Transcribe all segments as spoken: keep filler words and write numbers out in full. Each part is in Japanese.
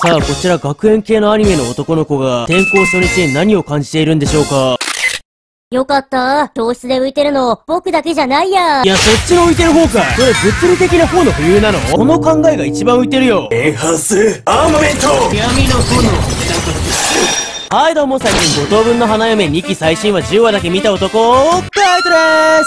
さあ、こちら学園系のアニメの男の子が転校初日に何を感じているんでしょうか。 よかった。教室で浮いてるの、僕だけじゃないや。 いや、そっちの浮いてる方か。それ物理的な方の浮遊なの？この考えが一番浮いてるよ。 エンハンスアーマメント闇の炎。はいどうも、最近ご等分の花嫁にき最新話じゅうわだけ見た男、カイトです。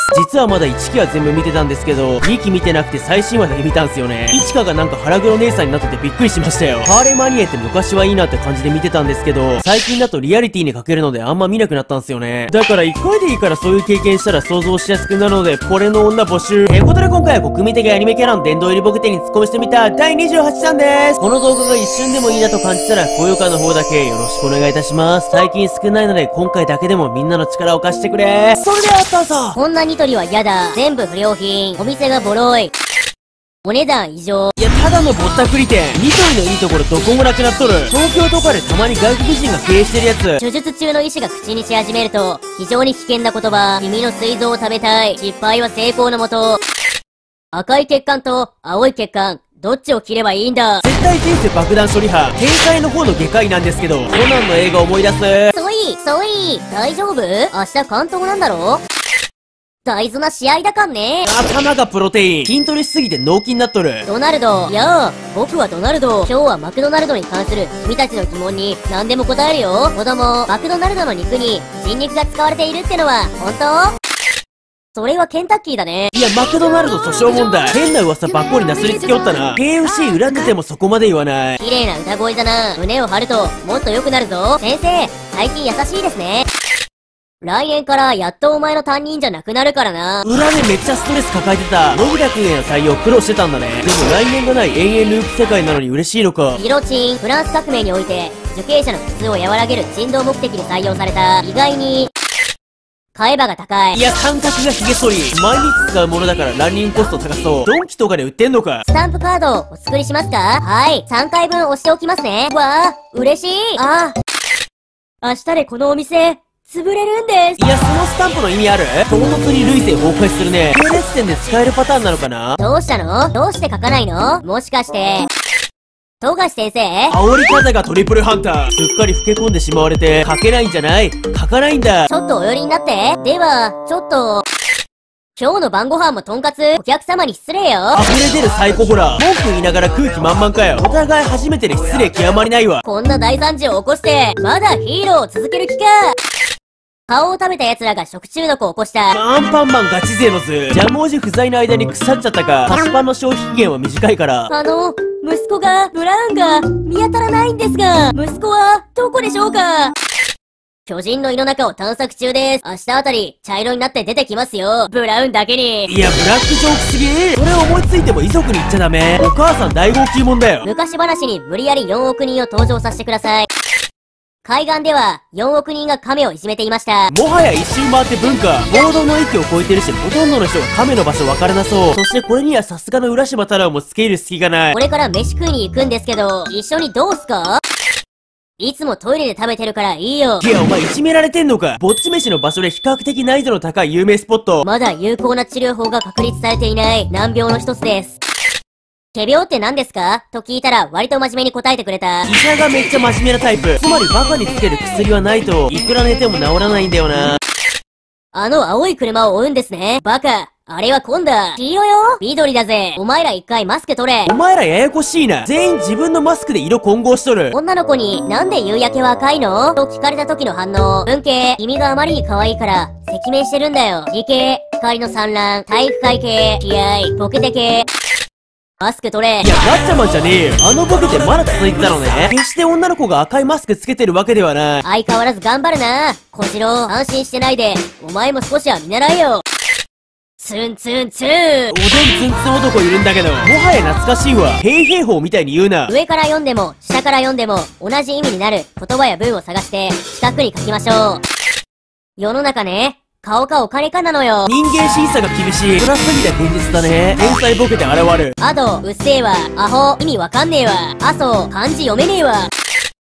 実はまだいっきは全部見てたんですけど、にき見てなくて最新話だけ見たんすよね。いちかがなんか腹黒姉さんになっててびっくりしましたよ。ハーレムアニメって昔はいいなって感じで見てたんですけど、最近だとリアリティに欠けるのであんま見なくなったんすよね。だからいっかいでいいからそういう経験したら想像しやすくなるので、これの女募集。ということで今回は国民的アニメキャラの殿堂入りボケ店に突っ込みしてみただいにじゅうはちだんです。この動画が一瞬でもいいなと感じたら、高評価の方だけよろしくお願いいたします。最近少ないので今回だけでもみんなの力を貸してくれ。それではどうぞ。 こんなニトリは嫌だ。全部不良品。お店がボロい。お値段異常。 いや、ただのぼったくり店。ニトリのいいところどこもなくなっとる。東京とかでたまに外国人が経営してるやつ。 手術中の医師が口にし始めると、非常に危険な言葉。君の膵臓を食べたい。失敗は成功のもと。赤い血管と青い血管。どっちを切ればいいんだ。 絶対前世爆弾処理班。天才の方の外科医なんですけど、コナンの映画思い出す。 ソイソイ大丈夫？明日関東なんだろ？大事な試合だかんね。 頭がプロテイン。筋トレしすぎて脳筋になっとる。 ドナルド。いやあ、僕はドナルド。今日はマクドナルドに関する君たちの疑問に何でも答えるよ。子供、マクドナルドの肉に人肉が使われているってのは本当？それはケンタッキーだね。 いや、マクドナルド訴訟問題。変な噂ばっこりなすりつけおったな。ケーエフシー 恨んでてもそこまで言わない。 綺麗な歌声だな。胸を張るともっと良くなるぞ。先生、最近優しいですね。来年からやっとお前の担任じゃなくなるからな。 裏でめっちゃストレス抱えてた。のび太くんへの採用苦労してたんだね。でも来年がない永遠ループ世界なのに嬉しいのか。 ギロチン、フランス革命において受刑者の苦痛を和らげる人道目的に採用された。意外に替え刃が高い。 いや、感覚がヒゲ剃り。毎日使うものだからランニングコスト高そう。ドンキとかで売ってんのか。 スタンプカードをお作りしますか？はい。さんかいぶん押しておきますね。わあ、嬉しい。ああ。明日でこのお店、潰れるんです。 いや、そのスタンプの意味ある？唐突に類型崩壊するね。系列店で使えるパターンなのかな？ どうしたの？どうして書かないの？もしかして、富樫先生？ 煽り方がトリプルハンター。すっかり老け込んでしまわれて、書けないんじゃない？書かないんだ。 ちょっとお寄りになって。では、ちょっと。今日の晩ご飯もとんかつ、お客様に失礼よ。 溢れ出るサイコホラー。文句言いながら空気満々かよ。お互い初めてで失礼極まりないわ。 こんな大惨事を起こして、まだヒーローを続ける気か。顔を食べた奴らが食中毒を起こした。 アンパンマンガチ勢の図。ジャムおじ不在の間に腐っちゃったか。菓子パンの消費期限は短いから。 あの、息子が、ブラウンが、見当たらないんですが、息子は、どこでしょうか？巨人の胃の中を探索中です。明日あたり、茶色になって出てきますよ。ブラウンだけに。 いや、ブラックジョークすぎ。それ思いついても遺族に言っちゃダメ。お母さん大号泣もんだよ。 昔話に無理やりよんおくにんを登場させてください。海岸ではよんおくにんが亀をいじめていました。 もはや一周回って文化。暴動の域を超えてるし、ほとんどの人が亀の場所分からなそう。そしてこれにはさすがの浦島太郎も付け入る隙がない。 これから飯食いに行くんですけど、一緒にどうすか？いつもトイレで食べてるからいいよ。 いや、お前いじめられてんのか。ぼっち飯の場所で比較的難易度の高い有名スポット。 まだ有効な治療法が確立されていない難病の一つです。仮病って何ですか？と聞いたら割と真面目に答えてくれた。 医者がめっちゃ真面目なタイプ。つまりバカにつける薬はないと、いくら寝ても治らないんだよな。 あの青い車を追うんですね。バカ。あれは今だ。黄色よ？緑だぜ。お前ら一回マスク取れ。 お前らややこしいな。全員自分のマスクで色混合しとる。 女の子になんで夕焼けは赤いの？と聞かれた時の反応。文系。君があまりに可愛いから、赤面してるんだよ。理系。光の産卵。体育会系。気合。ボケて系。マスク取れ。 いや、ガッチャマンじゃねえよ。あのボケてまだ続いてたのね。決して女の子が赤いマスクつけてるわけではない。 相変わらず頑張るな。小次郎、安心してないで。お前も少しは見習えよ。ツンツンツン。おでんツンツン男いるんだけど、もはや懐かしいわ。平平法みたいに言うな。 上から読んでも、下から読んでも、同じ意味になる言葉や文を探して、四角に書きましょう。世の中ね。顔かお金かなのよ。 人間審査が厳しい。暗すぎた現実だね。天才ボケて現る。 アド、うっせえわ。アホ、意味わかんねえわ。アソ、漢字読めねえわ。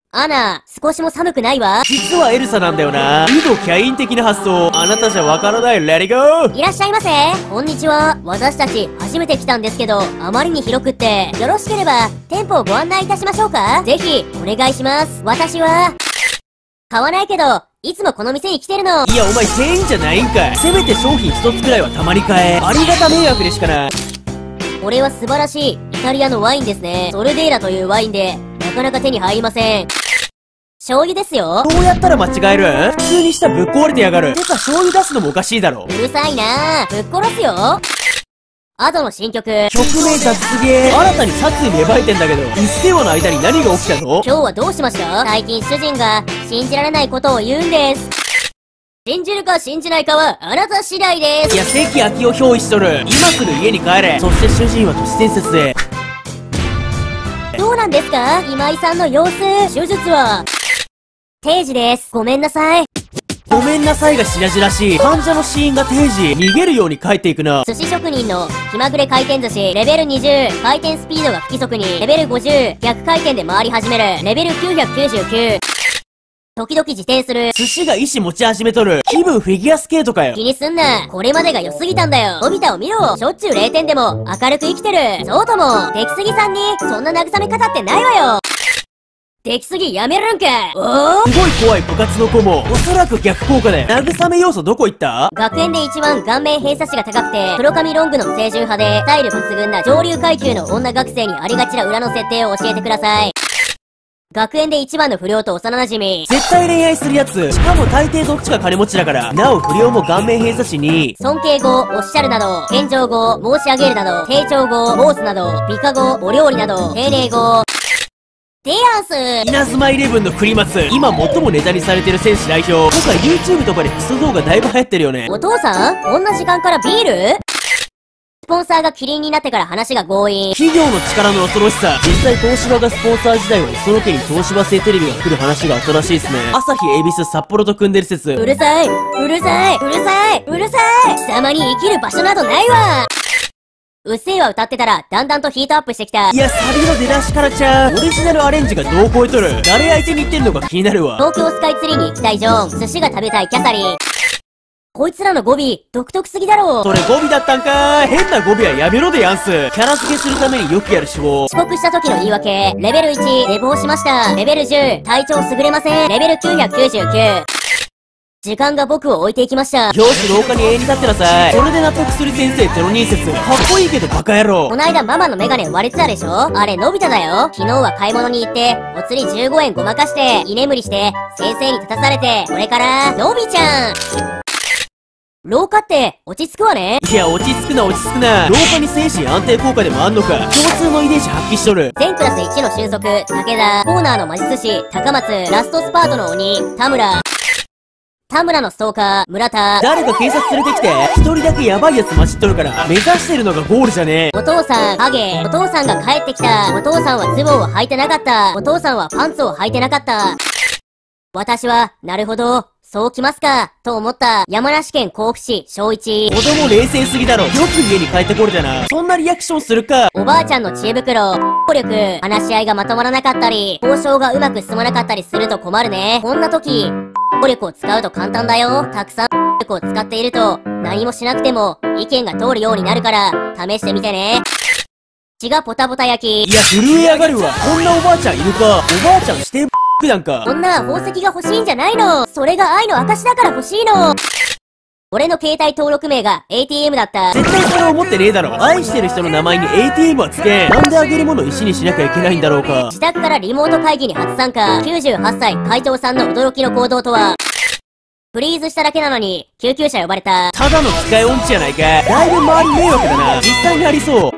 アナ、少しも寒くないわ。 実はエルサなんだよな。ウドキャイン的な発想。あなたじゃわからない。レディゴー。 いらっしゃいませ。こんにちは。私たち、初めて来たんですけど、あまりに広くって、よろしければ、店舗をご案内いたしましょうか。ぜひ、お願いします。私は、買わないけど、いつもこの店に来てるの。 いや、お前店員じゃないんかい。せめて商品一つくらいはたまに買え。ありがた迷惑でしかない。 これは素晴らしい、イタリアのワインですね。ソルデーラというワインで、なかなか手に入りません。醤油ですよ。 どうやったら間違える？普通にしたらぶっ壊れてやがる。てか醤油出すのもおかしいだろ。 うるさいなぁ。ぶっ殺すよ。アドの新曲。 曲名雑すげー。新たに殺意芽生えてんだけど、うっせぇわの間に何が起きたの？ 今日はどうしました？最近主人が信じられないことを言うんです。信じるか信じないかはあなた次第です。 いや、関明夫憑依しとる。今すぐ家に帰れ。そして主人は都市伝説で。 どうなんですか？今井さんの様子。手術は定時です。ごめんなさい。 ごめんなさいが品々しい。患者の死因が定時。逃げるように帰っていくな。 寿司職人の気まぐれ回転寿司。レベルにじゅう。回転スピードが不規則に。レベルごじゅう。逆回転で回り始める。レベルきゅうひゃくきゅうじゅうきゅう。時々自転する。 寿司が意志持ち始めとる。気分フィギュアスケートかよ。 気にすんな。これまでが良すぎたんだよ。のび太を見ろ。しょっちゅうれいてんでも明るく生きてる。そうとも、出来すぎさんにそんな慰め方ってないわよ。出来すぎやめるんか。おー、 すごい怖い部活の子も、おそらく逆効果で。慰め要素どこ行った？ 学園で一番顔面偏差値が高くて、黒髪ロングの清純派で、スタイル抜群な上流階級の女学生にありがちな裏の設定を教えてください。学園で一番の不良と幼馴染。 絶対恋愛するやつ。しかも大抵どっちが金持ちだから。なお不良も顔面偏差値に。 尊敬語、おっしゃるなど、謙譲語、申し上げるなど、丁重語、申すなど、美化語、お料理など、丁寧語。デアンス。 稲妻イレブンの栗松。今最もネタにされてる選手代表。今回 YouTube とかでクソ動画だいぶ流行ってるよね。 お父さん？こんな時間からビール？スポンサーがキリンになってから話が強引。 企業の力の恐ろしさ。実際東芝がスポンサー時代は磯野家に東芝製テレビが来る話があったらしいですね。朝日、恵比寿、札幌と組んでる説。 うるさい、うるさい、うるさい、うるさい。貴様に生きる場所などないわ。うっせぇわ歌ってたら、だんだんとヒートアップしてきた。 いや、サビの出だしからちゃう。オリジナルアレンジがどう超えとる。誰相手に言ってんのか気になるわ。 東京スカイツリーに行きたいジョン。寿司が食べたいキャサリン。こいつらの語尾、独特すぎだろう。 それ語尾だったんかー。変な語尾はやめろでやんす。キャラ付けするためによくやる手法。 遅刻した時の言い訳。レベルいち、寝坊しました。レベルじゅう、体調優れません。レベルきゅうひゃくきゅうじゅうきゅう。時間が僕を置いていきました。 教師廊下に永遠に立ってなさい。それで納得する先生ゼロに説。かっこいいけどバカ野郎。 こないだママのメガネ割れてたでしょ？あれのび太だよ。昨日は買い物に行って、お釣りじゅうごえんごまかして、居眠りして、先生に立たされて、これから、のびちゃん。廊下って、落ち着くわね。 いや、落ち着くな落ち着くな。廊下に精神安定効果でもあんのか。共通の遺伝子発揮しとる。 全クラスいちの俊足、武田、コーナーの魔術師、高松、ラストスパートの鬼、田村。田村のストーカー、村田。 誰か警察連れてきて。一人だけヤバいやつ混じっとるから、目指してるのがゴールじゃねえ。 お父さん、ハゲ。お父さんが帰ってきた。お父さんはズボンを履いてなかった。お父さんはパンツを履いてなかった。私は、なるほど。そうきますか、と思った。山梨県甲府市、小一。 子供冷静すぎだろ。よく家に帰ってこれたな。そんなリアクションするか。 おばあちゃんの知恵袋。効力。話し合いがまとまらなかったり、交渉がうまく進まなかったりすると困るね。こんな時、効力を使うと簡単だよ。たくさん力を使っていると、何もしなくても意見が通るようになるから、試してみてね。血がポタポタ焼き。 いや、震え上がるわ。こんなおばあちゃんいるか。おばあちゃん指定なんか。 こんな宝石が欲しいんじゃないの。それが愛の証だから欲しいの。俺の携帯登録名が エーティーエム だった。 絶対それ思ってねえだろ。愛してる人の名前に エーティーエム はつけん。なんであげるものを石にしなきゃいけないんだろうか。 自宅からリモート会議に初参加。きゅうじゅうはっさい会長さんの驚きの行動とは。フリーズしただけなのに救急車呼ばれた。 ただの機械音痴やないか。だいぶ周り迷惑だな。実際にありそう。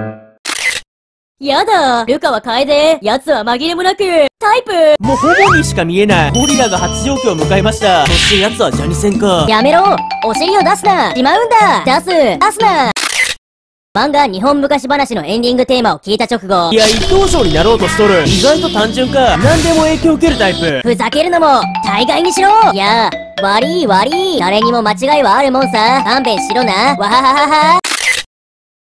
やだ、ルカは楓。奴は紛れもなく、タイプ。 もうほぼにしか見えない。ゴリラが発情期を迎えました。そして奴はジャニセンか。 やめろ、お尻を出すな。しまうんだ。出す、出すな。漫画日本昔話のエンディングテーマを聞いた直後。 いや、一等賞になろうとしとる。意外と単純か。何でも影響を受けるタイプ。 ふざけるのも、大概にしろ。いや、悪い悪い。誰にも間違いはあるもんさ。勘弁しろな。わはははは。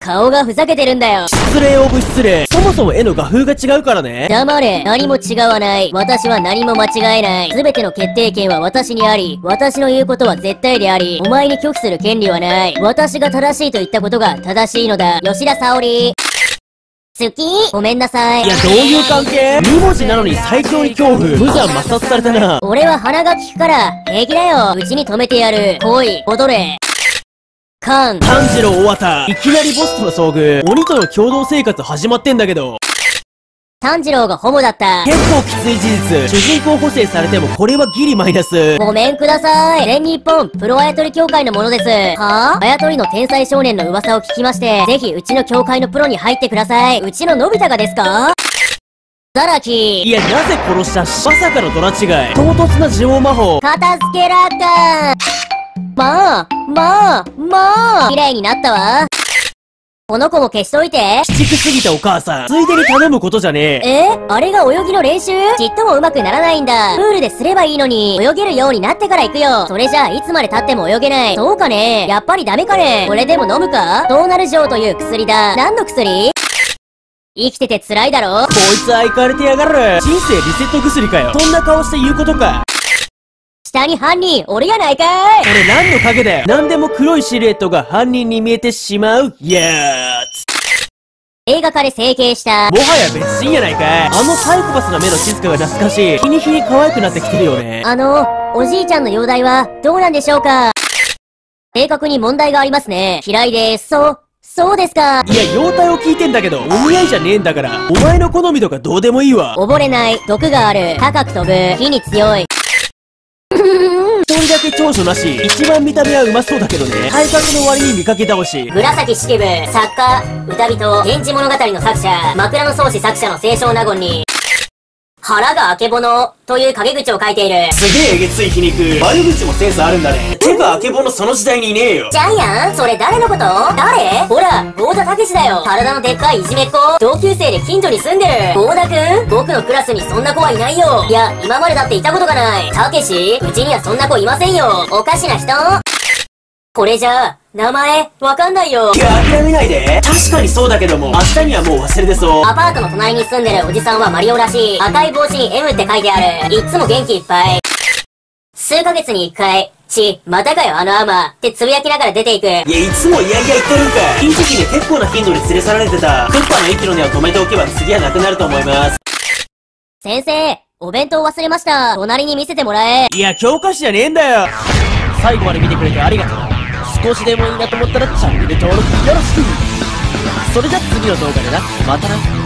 顔がふざけてるんだよ。 失礼オブ失礼。そもそも絵の画風が違うからね。 黙れ。何も違わない。私は何も間違えない。すべての決定権は私にあり、私の言うことは絶対であり、お前に拒否する権利はない。私が正しいと言ったことが正しいのだ。吉田沙保里。好き？ごめんなさい。 いや、どういう関係？に文字なのに最強に恐怖。無残抹殺されたな。 俺は鼻が利くから、平気だよ。うちに止めてやる。来い、踊れ。カン。 炭治郎終わった。いきなりボスとの遭遇。鬼との共同生活始まってんだけど。 炭治郎がホモだった。 結構きつい事実。主人公補正されてもこれはギリマイナス。 ごめんください。全日本プロあやとり協会のものです。はぁ？あやとりの天才少年の噂を聞きまして、ぜひうちの協会のプロに入ってください。うちののび太がですか？ザラキ。 いや、なぜ殺したし、まさかのドラ違い。唐突な呪文魔法。 片付けらったまあ、まあ、まあ、綺麗になったわ。この子も消しといて。 鬼畜すぎたお母さん。ついでに頼むことじゃねえ。 えあれが泳ぎの練習？ちっとも上手くならないんだ。プールですればいいのに、泳げるようになってから行くよ。それじゃあいつまで経っても泳げない。そうかね？やっぱりダメかね？これでも飲むか？トーナル錠という薬だ。何の薬？生きてて辛いだろ？ こいつはイかれてやがる。人生リセット薬かよ。そんな顔して言うことか。 下に犯人、俺やないかい。 これ何の影だよ。何でも黒いシルエットが犯人に見えてしまうやつ。 映画化で整形した。 もはや別人やないかい。あのサイコパスな目の静香が懐かしい。日に日に可愛くなってきてるよね。 あの、おじいちゃんの容体はどうなんでしょうか？性格に問題がありますね。嫌いです。そう、そうですか。 いや、容体を聞いてんだけど、お似合いじゃねえんだから、お前の好みとかどうでもいいわ。 溺れない、毒がある、高く飛ぶ、火に強い。 一人だけ長所なし。一番見た目はうまそうだけどね。体格の割に見かけ倒し。 紫式部、作家、歌人、源氏物語の作者、枕草子作者の清少納言に、腹があけぼのという陰口を書いている。 すげええげつい皮肉。悪口もセンスあるんだね。てかあけぼのその時代にいねえよ。 ジャイアンそれ誰のこと？誰？ほら、ゴーダたけしだよ。体のでっかいいじめっ子。同級生で近所に住んでる。ゴーダくん？僕のクラスにそんな子はいないよ。いや、今までだっていたことがない。たけし？うちにはそんな子いませんよ。おかしな人？これじゃあ、名前、わかんないよ。 いや、諦めないで。確かにそうだけども、明日にはもう忘れてそう。 アパートの隣に住んでるおじさんはマリオらしい。赤い帽子に エム って書いてある。いっつも元気いっぱい。数ヶ月にいっかい、ち、またかよあのアマってつぶやきながら出ていく。いや、 いや、いつもいやいや言ってるんかい。隕石に結構な頻度に連れ去られてた。クッパの息の根を止めておけば次はなくなると思います。 先生、お弁当忘れました。隣に見せてもらえ。 いや、教科書じゃねえんだよ。最後まで見てくれてありがとう。少しでもいいなと思ったらチャンネル登録よろしく。それじゃ次の動画でな。またな。